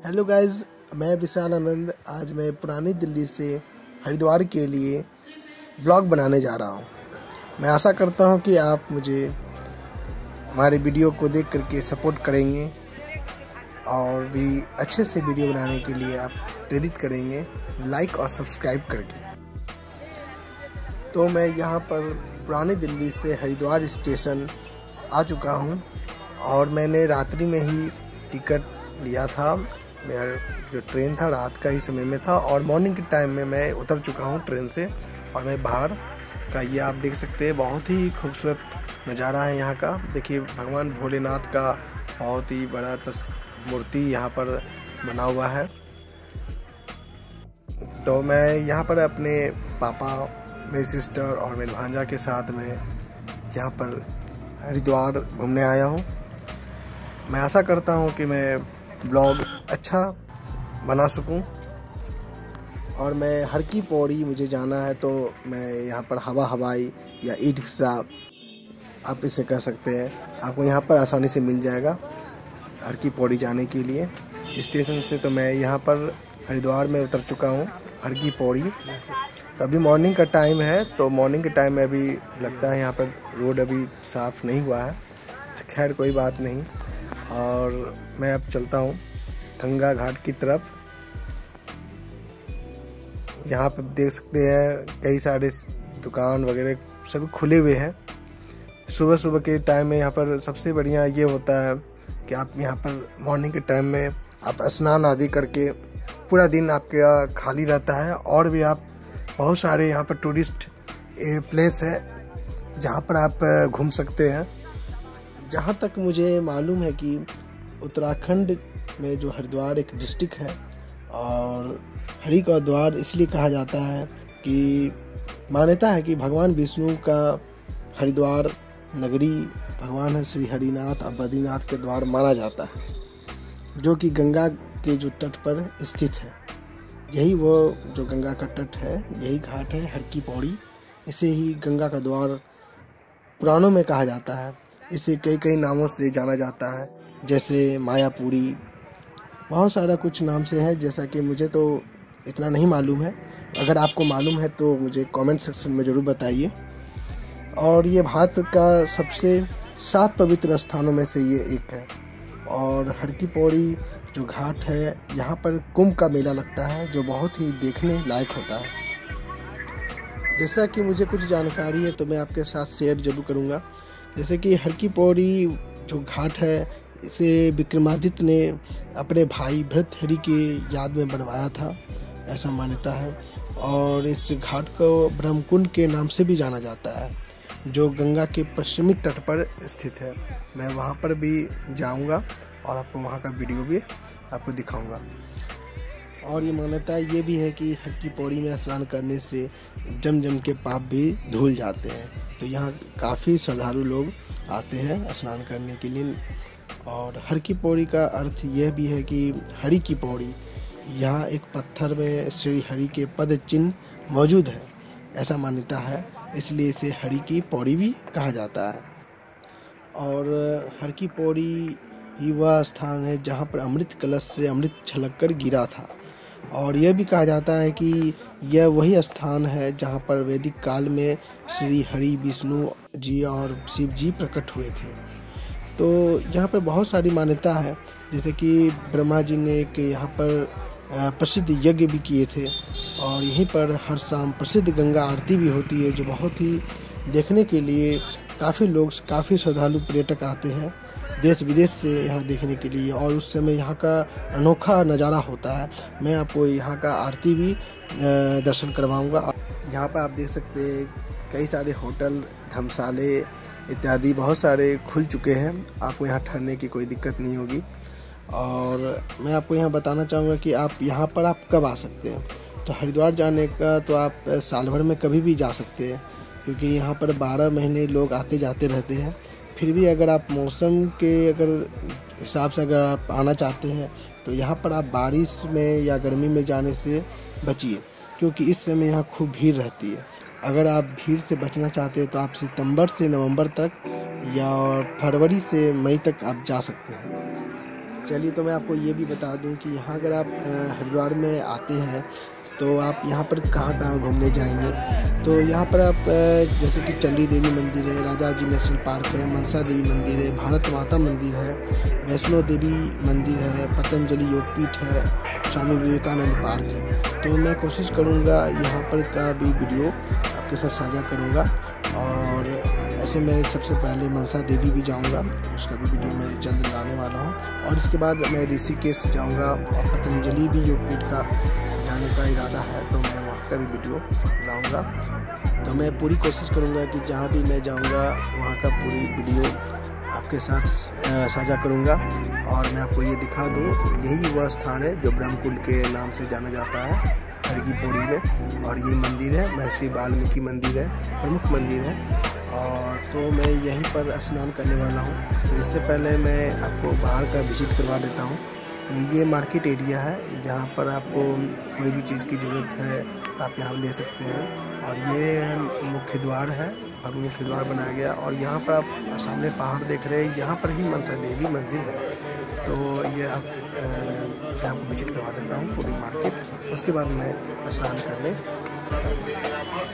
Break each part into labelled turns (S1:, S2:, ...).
S1: Hello guys, मैं विशाल आनंद। आज मैं पुरानी दिल्ली से हरिद्वार के लिए ब्लॉग बनाने जा रहा हूँ। मैं आशा करता हूँ कि आप मुझे हमारे वीडियो को देख करके सपोर्ट करेंगे और भी अच्छे से वीडियो बनाने के लिए आप प्रेरित करेंगे लाइक और सब्सक्राइब करके। तो मैं यहाँ पर पुरानी दिल्ली से हरिद्वार स्टेशन आ चुका हूँ और मैंने रात्रि में ही टिकट लिया था। मेरा जो ट्रेन था रात का ही समय में था और मॉर्निंग के टाइम में मैं उतर चुका हूँ ट्रेन से। और मैं बाहर का ये आप देख सकते हैं, बहुत ही खूबसूरत नज़ारा है यहाँ का। देखिए, भगवान भोलेनाथ का बहुत ही बड़ा मूर्ति यहाँ पर बना हुआ है। तो मैं यहाँ पर अपने पापा, मेरी सिस्टर और मेरे भांजा के साथ में यहाँ पर हरिद्वार घूमने आया हूँ। मैं आशा करता हूँ कि मैं ब्लॉग अच्छा बना सकूं। और मैं हर की पौड़ी मुझे जाना है, तो मैं यहाँ पर हवाई या ई रिक्शा आप इसे कह सकते हैं, आपको यहाँ पर आसानी से मिल जाएगा हर की पौड़ी जाने के लिए स्टेशन से। तो मैं यहाँ पर हरिद्वार में उतर चुका हूँ हर की पौड़ी। तो अभी मॉर्निंग का टाइम है, तो मॉर्निंग के टाइम में अभी लगता है यहाँ पर रोड अभी साफ़ नहीं हुआ है। खैर कोई बात नहीं। और मैं अब चलता हूँ गंगा घाट की तरफ। यहाँ पर देख सकते हैं कई सारे दुकान वगैरह सभी खुले हुए हैं। सुबह सुबह के टाइम में यहाँ पर सबसे बढ़िया ये होता है कि आप यहाँ पर मॉर्निंग के टाइम में आप स्नान आदि करके पूरा दिन आपका खाली रहता है। और भी आप बहुत सारे यहाँ पर टूरिस्ट प्लेस है जहाँ पर आप घूम सकते हैं। जहाँ तक मुझे मालूम है कि उत्तराखंड में जो हरिद्वार एक डिस्ट्रिक्ट है और हरि का द्वार इसलिए कहा जाता है कि मान्यता है कि भगवान विष्णु का हरिद्वार नगरी भगवान श्री हरिनाथ और बद्रीनाथ के द्वार माना जाता है, जो कि गंगा के जो तट पर स्थित है। यही वो जो गंगा का तट है, यही घाट है हर की पौड़ी। इसे ही गंगा का द्वार पुराणों में कहा जाता है। इसे कई कई नामों से जाना जाता है, जैसे मायापुरी, बहुत सारा कुछ नाम से है, जैसा कि मुझे तो इतना नहीं मालूम है। अगर आपको मालूम है तो मुझे कमेंट सेक्शन में ज़रूर बताइए। और ये भारत का सबसे 7 पवित्र स्थानों में से ये एक है। और हर की पौड़ी जो घाट है, यहाँ पर कुंभ का मेला लगता है, जो बहुत ही देखने लायक होता है। जैसा कि मुझे कुछ जानकारी है तो मैं आपके साथ शेयर जरूर करूँगा। जैसे कि हर की पौड़ी जो घाट है, इसे विक्रमादित्य ने अपने भाई भृतहरि के याद में बनवाया था, ऐसा मान्यता है। और इस घाट को ब्रह्मकुंड के नाम से भी जाना जाता है, जो गंगा के पश्चिमी तट पर स्थित है। मैं वहाँ पर भी जाऊँगा और आपको वहाँ का वीडियो भी आपको दिखाऊँगा। और ये मान्यता ये भी है कि हर की पौड़ी में स्नान करने से जम के पाप भी धुल जाते हैं। तो यहाँ काफ़ी श्रद्धालु लोग आते हैं स्नान करने के लिए। और हर की पौड़ी का अर्थ यह भी है कि हरि की पौड़ी, यहाँ एक पत्थर में श्री हरि के पद चिन्ह मौजूद है, ऐसा मान्यता है, इसलिए इसे हरि की पौड़ी भी कहा जाता है। और हर की पौड़ी ही वह स्थान है जहाँ पर अमृत कलश से अमृत छलक कर गिरा था। और यह भी कहा जाता है कि यह वही स्थान है जहाँ पर वैदिक काल में श्री हरि, विष्णु जी और शिव जी प्रकट हुए थे। तो यहाँ पर बहुत सारी मान्यता है, जैसे कि ब्रह्मा जी ने एक यहाँ पर प्रसिद्ध यज्ञ भी किए थे। और यहीं पर हर शाम प्रसिद्ध गंगा आरती भी होती है, जो बहुत ही देखने के लिए काफ़ी लोग, काफ़ी श्रद्धालु पर्यटक आते हैं देश विदेश से यहाँ देखने के लिए। और उस समय यहाँ का अनोखा नज़ारा होता है। मैं आपको यहाँ का आरती भी दर्शन करवाऊँगा। यहाँ पर आप देख सकते हैं कई सारे होटल, धर्मशाले इत्यादि बहुत सारे खुल चुके हैं। आपको यहाँ ठहरने की कोई दिक्कत नहीं होगी। और मैं आपको यहाँ बताना चाहूँगा कि आप यहाँ पर आप कब आ सकते हैं। तो हरिद्वार जाने का तो आप साल भर में कभी भी जा सकते हैं, क्योंकि यहाँ पर 12 महीने लोग आते जाते रहते हैं। फिर भी अगर आप मौसम के हिसाब से अगर आप आना चाहते हैं तो यहाँ पर आप बारिश में या गर्मी में जाने से बचिए, क्योंकि इस समय यहाँ खूब भीड़ रहती है। अगर आप भीड़ से बचना चाहते हैं तो आप सितंबर से नवंबर तक या फरवरी से मई तक आप जा सकते हैं। चलिए, तो मैं आपको ये भी बता दूं कि यहाँ अगर आप हरिद्वार में आते हैं तो आप यहाँ पर कहाँ कहाँ घूमने जाएंगे। तो यहाँ पर आप जैसे कि चंडी देवी मंदिर है, राजा जी नेशनल पार्क है, मनसा देवी मंदिर है, भारत माता मंदिर है, वैष्णो देवी मंदिर है, पतंजलि योगपीठ है, स्वामी विवेकानंद पार्क है। तो मैं कोशिश करूँगा यहाँ पर का भी वीडियो आपके साथ साझा करूँगा। और ऐसे मैं सबसे पहले मनसा देवी भी जाऊँगा, उसका भी वीडियो मैं जल्द लाने वाला हूँ। और इसके बाद मैं ऋषिकेश जाऊँगा और पतंजलि भी योगपीठ का जाने का इरादा है, तो मैं वहाँ का भी वीडियो लाऊंगा। तो मैं पूरी कोशिश करूँगा कि जहाँ भी मैं जाऊँगा वहाँ का पूरी वीडियो आपके साथ साझा करूँगा। और मैं आपको ये दिखा दूँ, यही वह स्थान है जो ब्रह्मकुंड के नाम से जाना जाता है हर की पौड़ी में। और ये मंदिर है महर्षि वाल्मीकि मंदिर है, प्रमुख मंदिर है। और तो मैं यहीं पर स्नान करने वाला हूँ। तो इससे पहले मैं आपको बाहर का विजिट करवा देता हूँ। तो ये मार्केट एरिया है जहाँ पर आपको कोई भी चीज़ की ज़रूरत है तो आप यहाँ ले सकते हैं। और ये मुख्य द्वार है, भव्य मुख्य द्वार बनाया गया। और यहाँ पर आप सामने पहाड़ देख रहे हैं, यहाँ पर ही मनसा देवी मंदिर है। तो ये मैं आपको विजिट करवा देता हूँ पूरी मार्केट, उसके बाद मैं स्नान करने जाता हूँ।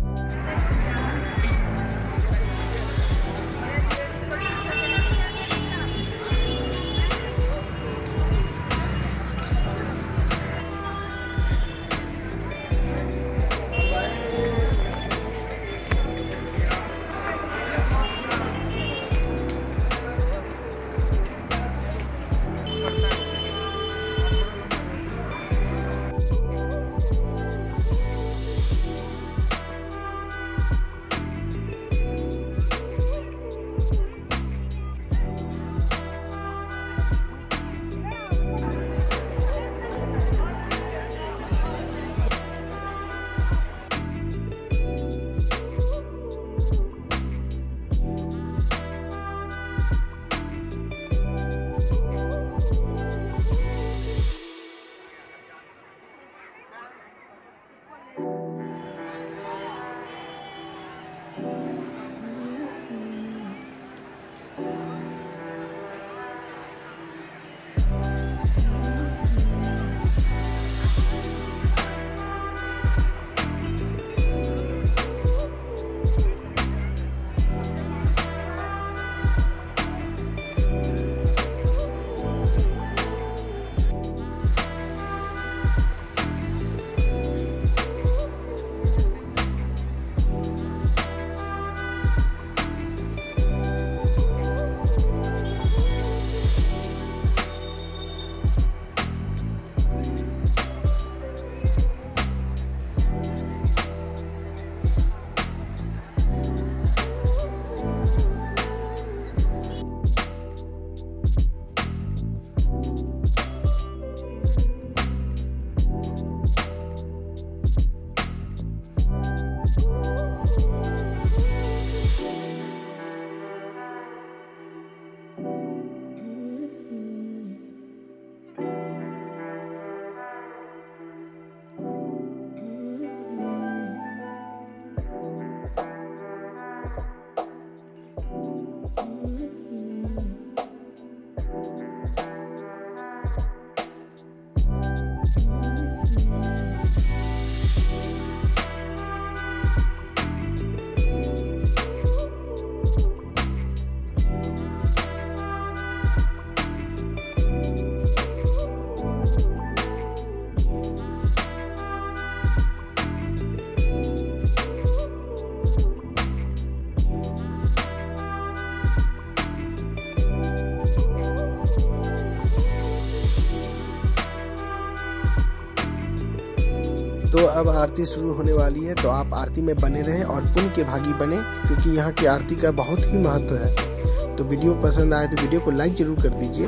S1: तो अब आरती शुरू होने वाली है, तो आप आरती में बने रहें और पुण्य के भागी बने, क्योंकि यहाँ की आरती का बहुत ही महत्व है। तो वीडियो पसंद आए तो वीडियो को लाइक जरूर कर दीजिए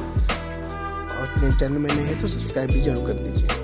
S1: और अपने चैनल में नहीं है तो सब्सक्राइब भी जरूर कर दीजिए।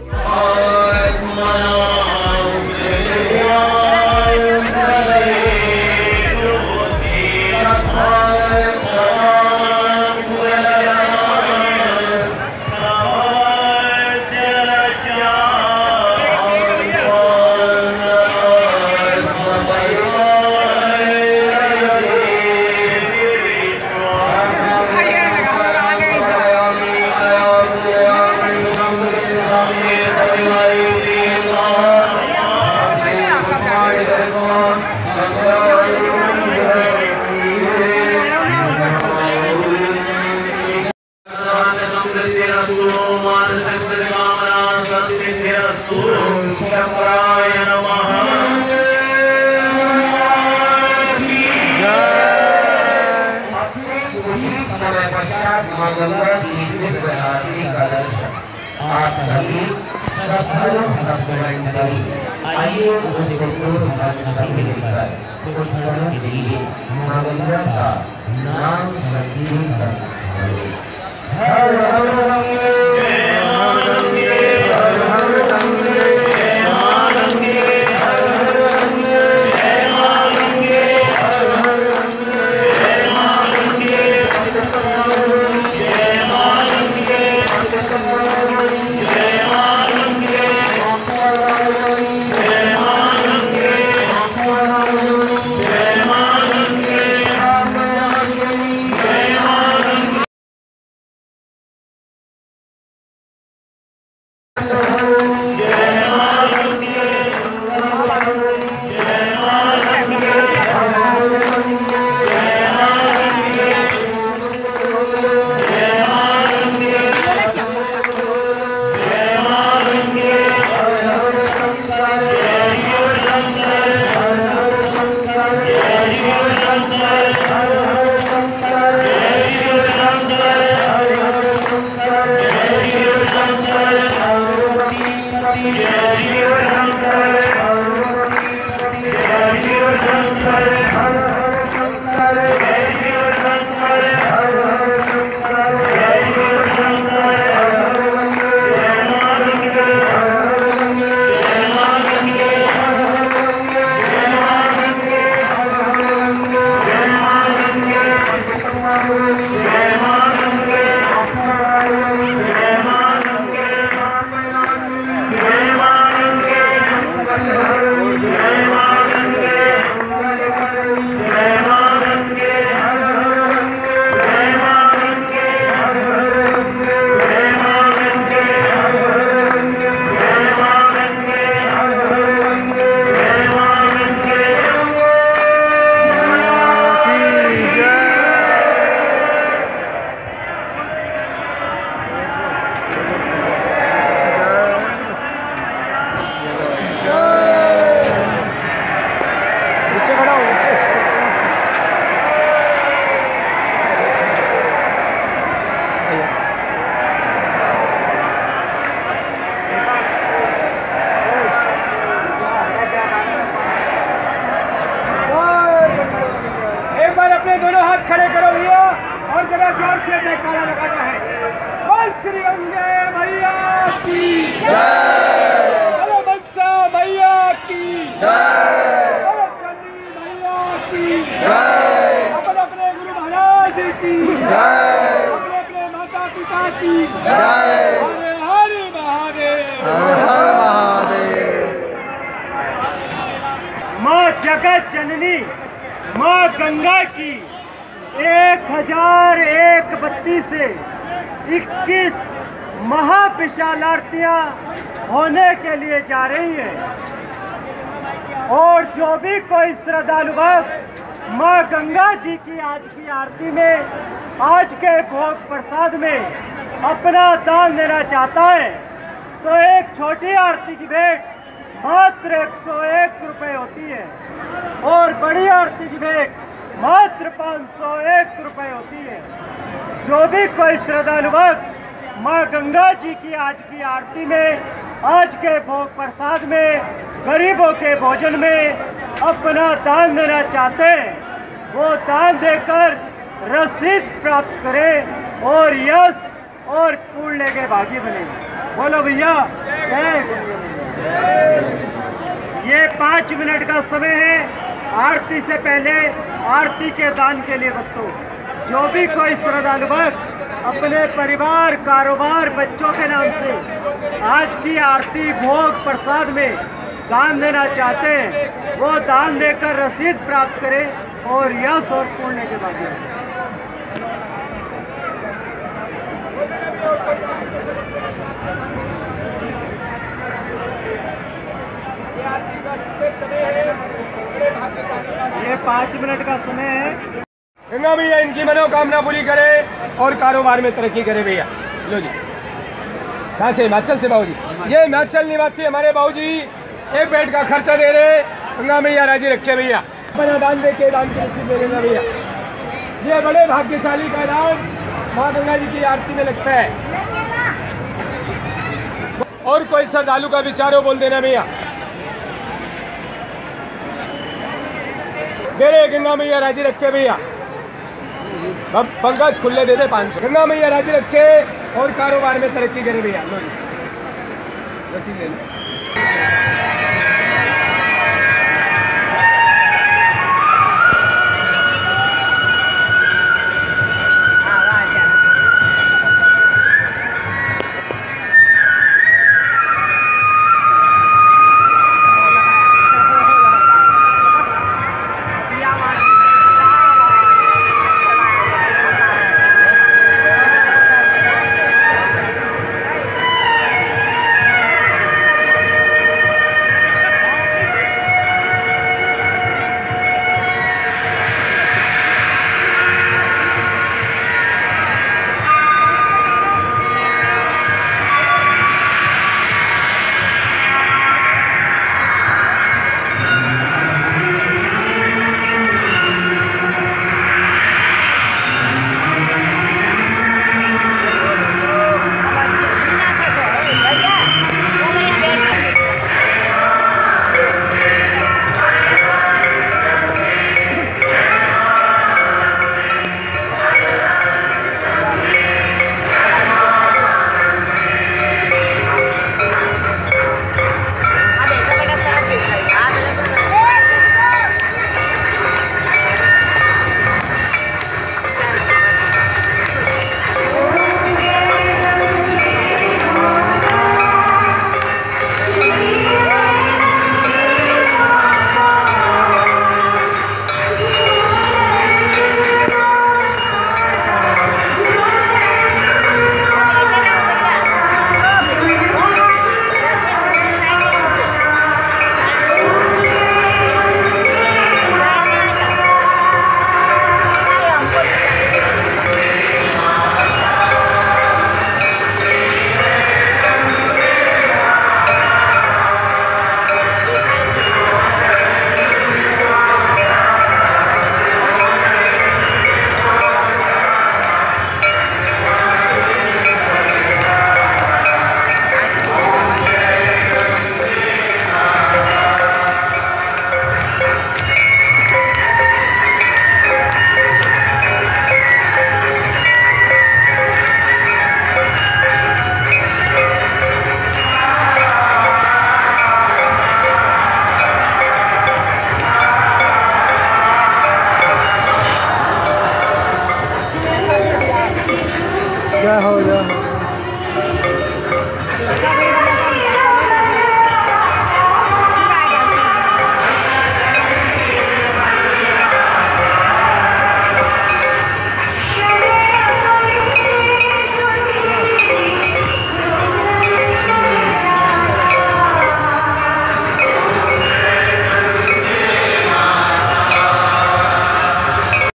S2: शंकराय नमः। मां गंगा की दिव्य आरती का दर्शन आज सभी आइए उससे सभी मिलकर कुछ क्षणों के लिए मां गंगा का नाम संकीर्तन करें। हर हर गंगे हर गंगे हर हर गंगे मां गंगे हर हर गंगे मां गंगे हर हर गंगे मां गंगे जय मां गंगे जय मां गंगे जय मां गंगे जय मां गंगे जय मां गंगे।
S3: दोनों हाथ खड़े करो भैया और जरा जोर से जयकारा लगाना है। बोल श्री गंगे मैया की जय, बोलो मनसा मैया की जय, बोलो चंडी मैया की जय, अपने अपने गुरु महाराज की जय, अपने अपने माता पिता की जय। हर हर महादेव, हर हर महादेव। माँ जगत जननी माँ गंगा की 1001 से 21 महाविशाल आरतियाँ होने के लिए जा रही हैं और जो भी कोई श्रद्धालु भक्त माँ गंगा जी की आज की आरती में, आज के भोग प्रसाद में अपना दान देना चाहता है तो एक छोटी आरती की भेंट मात्र 101 रुपये होती है और बड़ी आरती की भेंट मात्र 501 रुपये होती है। जो भी कोई श्रद्धालु भक्त माँ गंगा जी की आज की आरती में, आज के भोग प्रसाद में, गरीबों के भोजन में अपना दान देना चाहते हैं वो दान देकर रसीद प्राप्त करें और यश और पुण्य के भागी बने। बोलो भैया ये 5 मिनट का समय है आरती से पहले आरती के दान के लिए। भक्तों जो भी कोई श्रद्धालु भक्त अपने परिवार, कारोबार, बच्चों के नाम से आज की आरती भोग प्रसाद में दान देना चाहते हैं वो दान देकर रसीद प्राप्त करें और यश और पुण्य के भागी बने। ये 5 मिनट का समय है।
S4: गंगा भैया इनकी मनोकामना पूरी करे और कारोबार में तरक्की करे भैया। लो जी। कहाँ से? हिमाचल से बाबूजी। ये हिमाचल निवासी हमारे बाबूजी एक बेड का खर्चा दे रहे, गंगा मैया राजी रखे भैया। अपना दान दे के दान की रसीद दे देना भैया। ये बड़े भाग्यशाली का दान माँ गंगा जी की आरती में लगता है। और कोई श्रद्धालु का विचार हो बोल देना भैया। दे रहे गंगा मैया राजी रखे भैया। अब पंकज खुले दे दे 500। गंगा मैया राजी रखे और कारोबार में तरक्की करे भैया। रसीद ले लो।
S1: जय हो जय हो।